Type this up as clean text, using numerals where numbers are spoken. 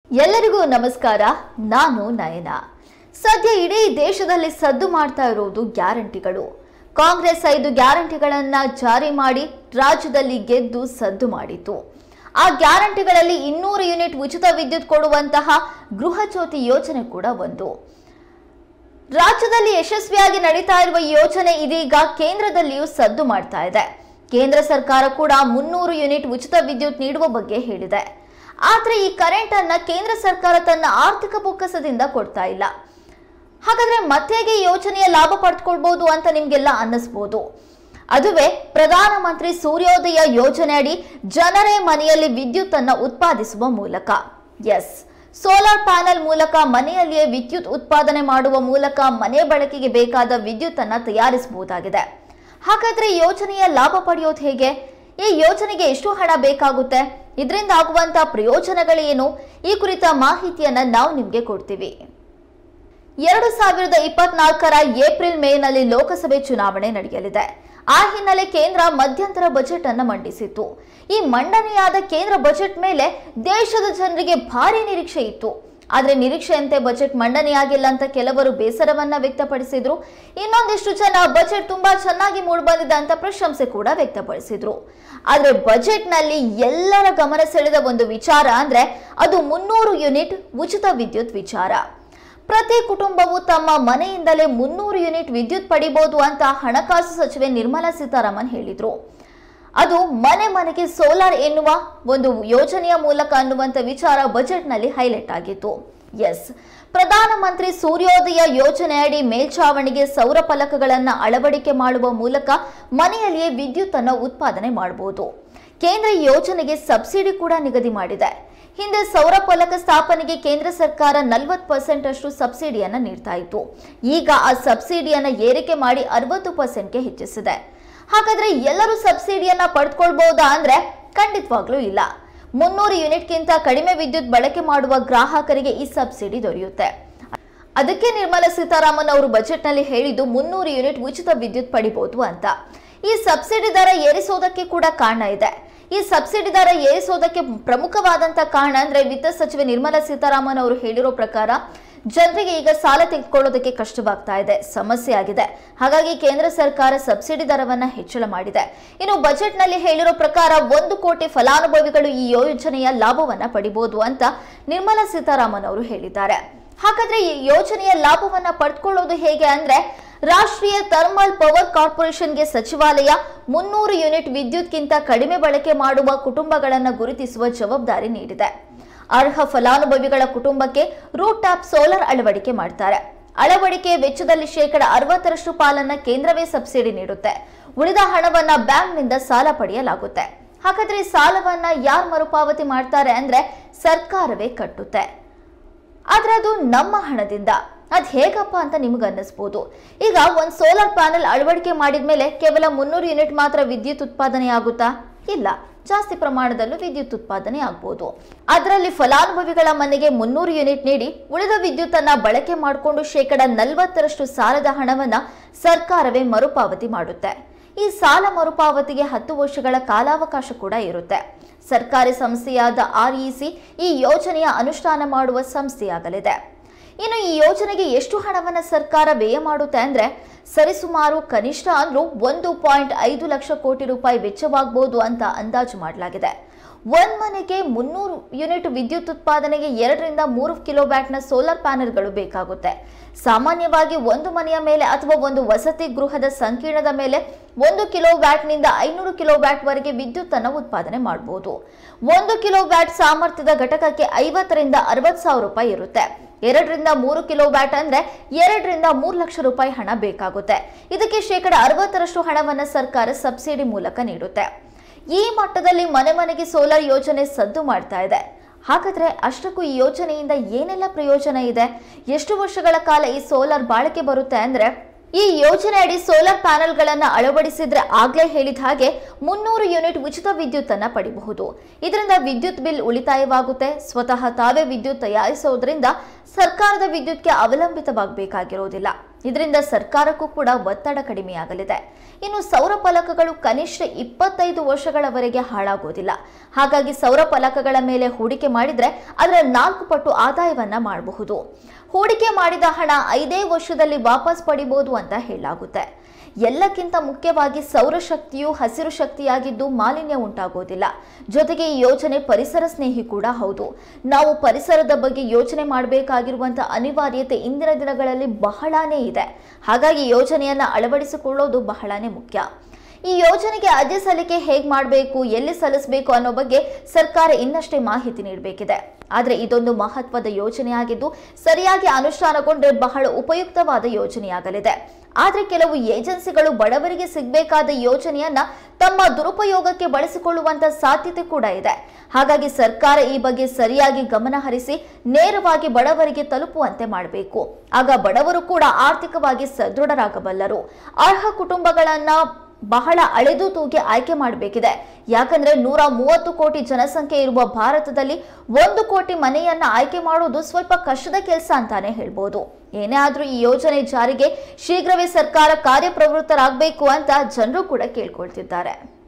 ಎಲ್ಲರಿಗೂ ನಮಸ್ಕಾರ. ನಾನು ನಯನ. ಸದ್ಯ ಇಡೀ ದೇಶದಲ್ಲಿ ಸದ್ದು ಮಾಡ್ತಾ ಇರೋದು ಗ್ಯಾರಂಟಿಗಳು. ಕಾಂಗ್ರೆಸ್ 5 ಗ್ಯಾರಂಟಿಗಳನ್ನ ಜಾರಿ ಮಾಡಿ ರಾಜ್ಯದಲ್ಲಿ ಗೆದ್ದು ಸದ್ದು ಮಾಡಿತು. ಆ ಗ್ಯಾರಂಟಿಗಳಲ್ಲಿ 200 ಯೂನಿಟ್ ಉಚಿತ ವಿದ್ಯುತ್ ಕೊಡುವಂತಹ ಗೃಹ ಜ್ಯೋತಿ ಯೋಜನೆ ಕೂಡ ಒಂದು. ರಾಜ್ಯದಲ್ಲಿ ಯಶಸ್ವಿಯಾಗಿ ನಡೀತಾ ಇರುವ ಯೋಜನೆ ಇದೀಗ ಕೇಂದ್ರದಲ್ಲಿಯೂ ಸದ್ದು ಮಾಡ್ತಾ ಇದೆ. ಕೇಂದ್ರ ಸರ್ಕಾರ ಕೂಡ 300 ಯೂನಿಟ್ ಉಚಿತ ವಿದ್ಯುತ್ ನೀಡುವ ಬಗ್ಗೆ ಹೇಳಿದೆ. ಆದ್ರೆ ಈ ಕರೆಂಟ್ ಅನ್ನ ಕೇಂದ್ರ ಸರ್ಕಾರ ತನ್ನ ಆರ್ಥಿಕ ಬೊಕ್ಕಸದಿಂದ ಕೊಡ್ತಾ ಇಲ್ಲ. ಹಾಗಾದ್ರೆ ಮತ್ತೆಗೆ ಯೋಜನೆಯ ಲಾಭ ಪಡೆದುಕೊಳ್ಳಬಹುದು ಅಂತ ನಿಮ್ಗೆಲ್ಲ ಅನ್ನಿಸಬಹುದು. ಅದುವೇ ಪ್ರಧಾನಮಂತ್ರಿ ಸೂರ್ಯೋದಯ ಯೋಜನೆ ಅಡಿ ಜನರೇ ಮನೆಯಲ್ಲಿ ವಿದ್ಯುತ್ ಅನ್ನ ಉತ್ಪಾದಿಸುವ ಮೂಲಕ. ಎಸ್, ಸೋಲಾರ್ ಪ್ಯಾನೆಲ್ ಮೂಲಕ ಮನೆಯಲ್ಲಿಯೇ ವಿದ್ಯುತ್ ಉತ್ಪಾದನೆ ಮಾಡುವ ಮೂಲಕ ಮನೆ ಬಳಕೆಗೆ ಬೇಕಾದ ವಿದ್ಯುತ್ ಅನ್ನ ತಯಾರಿಸಬಹುದಾಗಿದೆ. ಹಾಗಾದ್ರೆ ಯೋಜನೆಯ ಲಾಭ ಪಡೆಯೋದು ಹೇಗೆ? ಈ ಯೋಜನೆಗೆ ಎಷ್ಟು ಹಣ ಬೇಕಾಗುತ್ತೆ? ಇದರಿಂದ ಆಗುವಂತ ಪ್ರಯೋಜನಗಳೇನು? ಈ ಕುರಿತ ಮಾಹಿತಿಯನ್ನ ನಾವು ನಿಮ್ಗೆ ಕೊಡ್ತೀವಿ. 2024ರ ಏಪ್ರಿಲ್ ಮೇನಲ್ಲಿ ಲೋಕಸಭೆ ಚುನಾವಣೆ ನಡೆಯಲಿದೆ. ಆ ಹಿನ್ನೆಲೆ ಕೇಂದ್ರ ಮಧ್ಯಂತರ ಬಜೆಟ್ ಅನ್ನು ಮಂಡಿಸಿತ್ತು. ಈ ಮಂಡನೆಯಾದ ಕೇಂದ್ರ ಬಜೆಟ್ ಮೇಲೆ ದೇಶದ ಜನರಿಗೆ ಭಾರಿ ನಿರೀಕ್ಷೆ ಇತ್ತು. ಆದ್ರೆ ನಿರೀಕ್ಷೆಯಂತೆ ಬಜೆಟ್ ಮಂಡನೆಯಾಗಿಲ್ಲ ಅಂತ ಕೆಲವರು ಬೇಸರವನ್ನ ವ್ಯಕ್ತಪಡಿಸಿದ್ರು. ಇನ್ನೊಂದಿಷ್ಟು ಜನ ಬಜೆಟ್ ತುಂಬಾ ಚೆನ್ನಾಗಿ ಮೂಡಿಬಂದಿದೆ ಅಂತ ಪ್ರಶಂಸೆ ಕೂಡ ವ್ಯಕ್ತಪಡಿಸಿದ್ರು. ಆದ್ರೆ ಬಜೆಟ್ ನಲ್ಲಿ ಎಲ್ಲರ ಗಮನ ಸೆಳೆದ ಒಂದು ವಿಚಾರ ಅಂದ್ರೆ ಅದು 300 ಯೂನಿಟ್ ಉಚಿತ ವಿದ್ಯುತ್ ವಿಚಾರ. ಪ್ರತಿ ಕುಟುಂಬವು ತಮ್ಮ ಮನೆಯಿಂದಲೇ 300 ಯೂನಿಟ್ ವಿದ್ಯುತ್ ಪಡಿಬಹುದು ಅಂತ ಹಣಕಾಸು ಸಚಿವೆ ನಿರ್ಮಲಾ ಸೀತಾರಾಮನ್ ಹೇಳಿದ್ರು. ಅದು ಮನೆ ಮನೆಗೆ ಸೋಲಾರ್ ಎನ್ನುವ ಒಂದು ಯೋಜನೆಯ ಮೂಲಕ ಅನ್ನುವಂತ ವಿಚಾರ ಬಜೆಟ್ ನಲ್ಲಿ ಹೈಲೈಟ್ ಆಗಿತ್ತು. ಎಸ್, ಪ್ರಧಾನಮಂತ್ರಿ ಸೂರ್ಯೋದಯ ಯೋಜನೆ ಅಡಿ ಮೇಲ್ಛಾವಣಿಗೆ ಸೌರ ಫಲಕಗಳನ್ನು ಅಳವಡಿಕೆ ಮಾಡುವ ಮೂಲಕ ಮನೆಯಲ್ಲಿಯೇ ವಿದ್ಯುತ್ ಅನ್ನು ಉತ್ಪಾದನೆ ಮಾಡಬಹುದು. ಕೇಂದ್ರ ಯೋಜನೆಗೆ ಸಬ್ಸಿಡಿ ಕೂಡ ನಿಗದಿ ಮಾಡಿದೆ. ಹಿಂದೆ ಸೌರ ಫಲಕ ಸ್ಥಾಪನೆಗೆ ಕೇಂದ್ರ ಸರ್ಕಾರ 40% ಅಷ್ಟು ಸಬ್ಸಿಡಿಯನ್ನ ನೀಡ್ತಾ ಇತ್ತು. ಈಗ ಆ ಸಬ್ಸಿಡಿಯನ್ನ ಏರಿಕೆ ಮಾಡಿ 60%ಗೆ ಹೆಚ್ಚಿಸಿದೆ. ಹಾಗಾದ್ರೆ ಎಲ್ಲರೂ ಸಬ್ಸಿಡಿಯನ್ನ ಪಡೆದುಕೊಳ್ಳಬಹುದಾ ಅಂದ್ರೆ ಖಂಡಿತವಾಗ್ಲೂ ಇಲ್ಲ. 300 ಯೂನಿಟ್ಗಿಂತ ಕಡಿಮೆ ವಿದ್ಯುತ್ ಬಳಕೆ ಮಾಡುವ ಗ್ರಾಹಕರಿಗೆ ಈ ಸಬ್ಸಿಡಿ ದೊರೆಯುತ್ತೆ. ಅದಕ್ಕೆ ನಿರ್ಮಲಾ ಸೀತಾರಾಮನ್ ಅವರು ಬಜೆಟ್ ನಲ್ಲಿ ಹೇಳಿದ್ದು 300 ಯೂನಿಟ್ ಉಚಿತ ವಿದ್ಯುತ್ ಪಡಿಬಹುದು ಅಂತ. ಈ ಸಬ್ಸಿಡಿ ದರ ಏರಿಸೋದಕ್ಕೆ ಕೂಡ ಕಾರಣ ಇದೆ. ಈ ಸಬ್ಸಿಡಿ ದರ ಏರಿಸೋದಕ್ಕೆ ಪ್ರಮುಖವಾದಂತ ಕಾರಣ ಅಂದ್ರೆ ವಿತ್ತ ಸಚಿವೆ ನಿರ್ಮಲಾ ಸೀತಾರಾಮನ್ ಅವರು ಹೇಳಿರೋ ಪ್ರಕಾರ ಜನರಿಗೆ ಈಗ ಸಾಲ ತೆಗೆದುಕೊಳ್ಳೋದಕ್ಕೆ ಕಷ್ಟವಾಗ್ತಾ ಇದೆ, ಸಮಸ್ಯೆ ಆಗಿದೆ. ಹಾಗಾಗಿ ಕೇಂದ್ರ ಸರ್ಕಾರ ಸಬ್ಸಿಡಿ ದರವನ್ನ ಹೆಚ್ಚಳ ಮಾಡಿದೆ. ಇನ್ನು ಬಜೆಟ್ ನಲ್ಲಿ ಹೇಳಿರೋ ಪ್ರಕಾರ 1 ಕೋಟಿ ಫಲಾನುಭವಿಗಳು ಈ ಯೋಜನೆಯ ಲಾಭವನ್ನ ಪಡಿಬಹುದು ಅಂತ ನಿರ್ಮಲಾ ಸೀತಾರಾಮನ್ ಅವರು ಹೇಳಿದ್ದಾರೆ. ಹಾಗಾದ್ರೆ ಈ ಯೋಜನೆಯ ಲಾಭವನ್ನ ಪಡೆದುಕೊಳ್ಳೋದು ಹೇಗೆ ಅಂದ್ರೆ ರಾಷ್ಟ್ರೀಯ ಥರ್ಮಲ್ ಪವರ್ ಕಾರ್ಪೊರೇಷನ್ಗೆ ಸಚಿವಾಲಯ 300 ಯೂನಿಟ್ ವಿದ್ಯುತ್ಗಿಂತ ಕಡಿಮೆ ಬಳಕೆ ಮಾಡುವ ಕುಟುಂಬಗಳನ್ನು ಗುರುತಿಸುವ ಜವಾಬ್ದಾರಿ ನೀಡಿದೆ. ಅರ್ಹ ಫಲಾನುಭವಿಗಳ ಕುಟುಂಬಕ್ಕೆ ರೂಟ್ ಟಾಪ್ ಸೋಲಾರ್ ಅಳವಡಿಕೆ ಮಾಡ್ತಾರೆ. ಅಳವಡಿಕೆ ವೆಚ್ಚದಲ್ಲಿ 60% ಪಾಲನ್ನ ಕೇಂದ್ರವೇ ಸಬ್ಸಿಡಿ ನೀಡುತ್ತೆ. ಉಳಿದ ಹಣವನ್ನ ಬ್ಯಾಂಕ್ನಿಂದ ಸಾಲ ಪಡೆಯಲಾಗುತ್ತೆ. ಹಾಗಾದ್ರೆ ಸಾಲವನ್ನ ಯಾರು ಮರುಪಾವತಿ ಮಾಡ್ತಾರೆ ಅಂದ್ರೆ ಸರ್ಕಾರವೇ ಕಟ್ಟುತ್ತೆ. ಆದ್ರೆ ಅದು ನಮ್ಮ ಹಣದಿಂದ. ಅದ್ ಹೇಗಪ್ಪ ಅಂತ ನಿಮ್ಗೆ ಅನ್ನಿಸ್ಬೋದು. ಈಗ ಒಂದು ಸೋಲಾರ್ ಪ್ಯಾನೆಲ್ ಅಳವಡಿಕೆ ಮಾಡಿದ್ಮೇಲೆ ಕೇವಲ 300 ಯೂನಿಟ್ ಮಾತ್ರ ವಿದ್ಯುತ್ ಉತ್ಪಾದನೆ ಆಗುತ್ತಾ? ಇಲ್ಲ, ಜಾಸ್ತಿ ಪ್ರಮಾಣದಲ್ಲೂ ವಿದ್ಯುತ್ ಉತ್ಪಾದನೆ ಆಗ್ಬೋದು. ಅದರಲ್ಲಿ ಫಲಾನುಭವಿಗಳ ಮನೆಗೆ 300 ಯೂನಿಟ್ ನೀಡಿ ಉಳಿದ ವಿದ್ಯುತ್ ಅನ್ನ ಬಳಕೆ ಮಾಡಿಕೊಂಡು 40% ಸಾಲದ ಹಣವನ್ನ ಸರ್ಕಾರವೇ ಮರುಪಾವತಿ ಮಾಡುತ್ತೆ. ಈ ಸಾಲ ಮರುಪಾವತಿಗೆ 10 ವರ್ಷಗಳ ಕಾಲಾವಕಾಶ ಕೂಡ ಇರುತ್ತೆ. ಸರ್ಕಾರಿ ಸಂಸ್ಥೆಯಾದ REC ಈ ಯೋಜನೆಯ ಅನುಷ್ಠಾನ ಮಾಡುವ ಸಂಸ್ಥೆಯಾಗಲಿದೆ. ಇನ್ನು ಈ ಯೋಜನೆಗೆ ಎಷ್ಟು ಹಣವನ್ನ ಸರ್ಕಾರ ವ್ಯಯ ಮಾಡುತ್ತೆ ಅಂದ್ರೆ ಸರಿಸುಮಾರು ಕನಿಷ್ಠ ಅಂದ್ರೂ 1.5 ಲಕ್ಷ ಕೋಟಿ ರೂಪಾಯಿ ವೆಚ್ಚವಾಗಬಹುದು ಅಂತ ಅಂದಾಜು ಮಾಡಲಾಗಿದೆ. ಒಂದ್ ಮನೆಗೆ 300 ಯೂನಿಟ್ ವಿದ್ಯುತ್ ಉತ್ಪಾದನೆಗೆ 2 ರಿಂದ 3 ಕಿಲೋವ್ಯಾಟ್ನ ಸೋಲಾರ್ ಪ್ಯಾನೆಲ್ಗಳು ಬೇಕಾಗುತ್ತೆ. ಸಾಮಾನ್ಯವಾಗಿ ಒಂದು ಮನೆಯ ಮೇಲೆ ಅಥವಾ ಒಂದು ವಸತಿ ಗೃಹದ ಸಂಕೀರ್ಣದ ಮೇಲೆ 1 ಕಿಲೋವ್ಯಾಟ್ನಿಂದ 500 ಕಿಲೋವ್ಯಾಟ್ ವರೆಗೆ ವಿದ್ಯುತ್ ಅನ್ನು ಉತ್ಪಾದನೆ ಮಾಡಬಹುದು. 1 ಕಿಲೋವ್ಯಾಟ್ ಸಾಮರ್ಥ್ಯದ ಘಟಕಕ್ಕೆ 50 ರಿಂದ 60 ಸಾವಿರ ರೂಪಾಯಿ ಇರುತ್ತೆ. 2 ರಿಂದ 3 ಕಿಲೋವ್ಯಾಟ್ ಅಂದ್ರೆ 2 ರಿಂದ 3 ಲಕ್ಷ ರೂಪಾಯಿ ಹಣ ಬೇಕಾಗುತ್ತೆ. ಇದಕ್ಕೆ 60% ಹಣವನ್ನ ಸರ್ಕಾರ ಸಬ್ಸಿಡಿ ಮೂಲಕ ನೀಡುತ್ತೆ. ಈ ಮಟ್ಟದಲ್ಲಿ ಮನೆ ಮನೆಗೆ ಸೋಲಾರ್ ಯೋಜನೆ ಸದ್ದು ಮಾಡ್ತಾ ಇದೆ. ಹಾಗಾದ್ರೆ ಅಷ್ಟಕ್ಕೂ ಈ ಯೋಜನೆಯಿಂದ ಏನೆಲ್ಲ ಪ್ರಯೋಜನ ಇದೆ? ಎಷ್ಟು ವರ್ಷಗಳ ಕಾಲ ಈ ಸೋಲಾರ್ ಬಾಳಿಕೆ ಬರುತ್ತೆ ಅಂದ್ರೆ ಈ ಯೋಜನೆ ಅಡಿ ಸೋಲಾರ್ ಪ್ಯಾನೆಲ್ಗಳನ್ನು ಅಳವಡಿಸಿದ್ರೆ ಆಗ್ಲೇ ಹೇಳಿದ ಹಾಗೆ 300 ಯೂನಿಟ್ ಉಚಿತ ವಿದ್ಯುತ್ ಅನ್ನ ಪಡೆಯಬಹುದು. ಇದರಿಂದ ವಿದ್ಯುತ್ ಬಿಲ್ ಉಳಿತಾಯವಾಗುತ್ತೆ. ಸ್ವತಃ ತಾವೇ ವಿದ್ಯುತ್ ತಯಾರಿಸೋದ್ರಿಂದ ಸರ್ಕಾರದ ವಿದ್ಯುತ್ಗೆ ಅವಲಂಬಿತವಾಗಬೇಕಾಗಿರೋದಿಲ್ಲ. ಇದರಿಂದ ಸರ್ಕಾರಕ್ಕೂ ಕೂಡ ಒತ್ತಡ ಕಡಿಮೆಯಾಗಲಿದೆ. ಇನ್ನು ಸೌರ ಫಲಕಗಳು ಕನಿಷ್ಠ 25 ವರ್ಷಗಳವರೆಗೆ ಹಾಳಾಗೋದಿಲ್ಲ. ಹಾಗಾಗಿ ಸೌರ ಫಲಕಗಳ ಮೇಲೆ ಹೂಡಿಕೆ ಮಾಡಿದ್ರೆ ಅದರ 4 ಪಟ್ಟು ಆದಾಯವನ್ನ ಮಾಡಬಹುದು. ಹೂಡಿಕೆ ಮಾಡಿದ ಹಣ 5 ವರ್ಷದಲ್ಲಿ ವಾಪಸ್ ಪಡಿಬಹುದು ಅಂತ ಹೇಳಲಾಗುತ್ತೆ. ಎಲ್ಲಕ್ಕಿಂತ ಮುಖ್ಯವಾಗಿ ಸೌರಶಕ್ತಿಯು ಹಸಿರು ಶಕ್ತಿಯಾಗಿದ್ದು ಮಾಲಿನ್ಯ ಉಂಟಾಗೋದಿಲ್ಲ. ಜೊತೆಗೆ ಈ ಯೋಜನೆ ಪರಿಸರ ಸ್ನೇಹಿ ಕೂಡ ಹೌದು. ನಾವು ಪರಿಸರದ ಬಗ್ಗೆ ಯೋಚನೆ ಮಾಡಬೇಕಾಗಿರುವಂತಹ ಅನಿವಾರ್ಯತೆ ಇಂದಿನ ದಿನಗಳಲ್ಲಿ ಬಹಳಾನೇ ಇದೆ. ಹಾಗಾಗಿ ಯೋಜನೆಯನ್ನ ಅಳವಡಿಸಿಕೊಳ್ಳೋದು ಬಹಳಾನೇ ಮುಖ್ಯ. ಈ ಯೋಜನೆಗೆ ಅರ್ಜಿ ಸಲ್ಲಿಕೆ ಹೇಗೆ ಮಾಡಬೇಕು, ಎಲ್ಲಿ ಸಲ್ಲಿಸಬೇಕು ಅನ್ನೋ ಬಗ್ಗೆ ಸರ್ಕಾರ ಇನ್ನಷ್ಟೇ ಮಾಹಿತಿ ನೀಡಬೇಕಿದೆ. ಆದರೆ ಇದೊಂದು ಮಹತ್ವದ ಯೋಜನೆಯಾಗಿದ್ದು ಸರಿಯಾಗಿ ಅನುಷ್ಠಾನಗೊಂಡ್ರೆ ಬಹಳ ಉಪಯುಕ್ತವಾದ ಯೋಜನೆಯಾಗಲಿದೆ. ಆದರೆ ಕೆಲವು ಏಜೆನ್ಸಿಗಳು ಬಡವರಿಗೆ ಸಿಗಬೇಕಾದ ಯೋಜನೆಯನ್ನ ತಮ್ಮ ದುರುಪಯೋಗಕ್ಕೆ ಬಳಸಿಕೊಳ್ಳುವಂತ ಸಾಧ್ಯತೆ ಕೂಡ ಇದೆ. ಹಾಗಾಗಿ ಸರ್ಕಾರ ಈ ಬಗ್ಗೆ ಸರಿಯಾಗಿ ಗಮನ ಹರಿಸಿ ನೇರವಾಗಿ ಬಡವರಿಗೆ ತಲುಪುವಂತೆ ಮಾಡಬೇಕು. ಆಗ ಬಡವರು ಕೂಡ ಆರ್ಥಿಕವಾಗಿ ಸದೃಢರಾಗಬಲ್ಲರು. ಅರ್ಹ ಕುಟುಂಬಗಳನ್ನ ಬಹಳ ಅಳೆದು ತೂಗಿ ಆಯ್ಕೆ ಮಾಡಬೇಕಿದೆ. ಯಾಕಂದ್ರೆ 130 ಕೋಟಿ ಜನಸಂಖ್ಯೆ ಇರುವ ಭಾರತದಲ್ಲಿ 1 ಕೋಟಿ ಮನೆಯನ್ನ ಆಯ್ಕೆ ಮಾಡೋದು ಸ್ವಲ್ಪ ಕಷ್ಟದ ಕೆಲಸ ಅಂತಾನೆ ಹೇಳ್ಬೋದು. ಏನೇ ಆದ್ರೂ ಈ ಯೋಜನೆ ಜಾರಿಗೆ ಶೀಘ್ರವೇ ಸರ್ಕಾರ ಕಾರ್ಯಪ್ರವೃತ್ತರಾಗಬೇಕು ಅಂತ ಜನರು ಕೂಡ ಕೇಳ್ಕೊಳ್ತಿದ್ದಾರೆ.